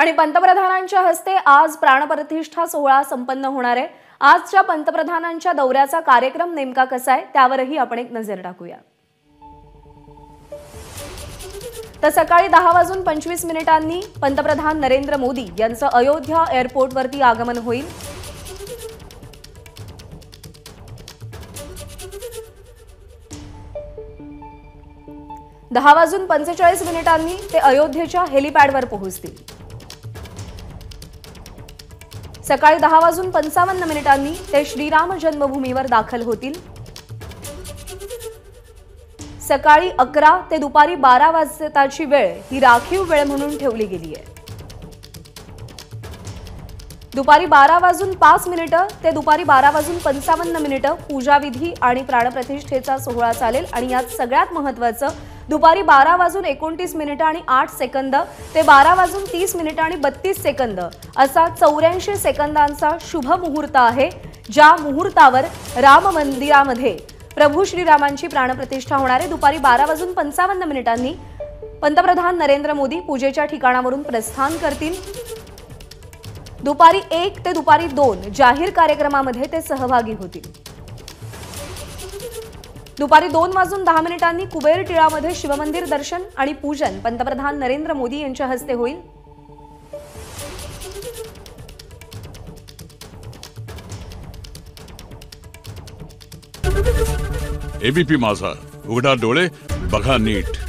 आणि पंतप्रधानांच्या हस्ते आज प्राणप्रतिष्ठा सोहळा संपन्न होणार आहे। आजच्या पंतप्रधानांच्या दौऱ्याचा कार्यक्रम नेमका कसा आहे त्यावरही आपण एक नजर टाकूया। तर सकाळी 10:25 पंतप्रधान नरेंद्र मोदी यांचं अयोध्या एअरपोर्टवरती आगमन होईल। दहा वाजून 45 मिनिटांनी ते अयोध्येच्या हेलिपॅडवर पोहोचतील। सकाळी 10:55 ते श्रीराम जन्मभूमीवर दाखल होतील। सकाळी 11 ते दुपारी 12 वाजताची वेळ ही राखीव वेळ म्हणून ठेवली गेली आहे। दुपारी 12:05 ते दुपारी 12:55 पूजाविधी आणि प्राणप्रतिष्ठेचा सोहळा चालेल आणि यात सगळ्यात महत्त्वाचं दुपारी 12:29 आणि 8 सेकंद ते 12:30 आणि 32 सेकंद असा 84 सेकंदांचा शुभ मुहूर्त आहे। ज्या मुहूर्तावर राम मंदिरामध्ये प्रभू श्रीरामांची प्राणप्रतिष्ठा होणार आहे। दुपारी 12:55 पंतप्रधान नरेंद्र मोदी पूजेच्या ठिकाणावरून प्रस्थान करतील। दुपारी 1 ते दुपारी 2 जाहीर कार्यक्रमामध्ये ते सहभागी होतील। दुपारी 2:10 कुबेर टिळामध्ये शिवमंदिर दर्शन आणि पूजन पंतप्रधान नरेंद्र मोदी यांच्या हस्ते होईल। एबीपी माझा, उघडा डोळे बघा नीट।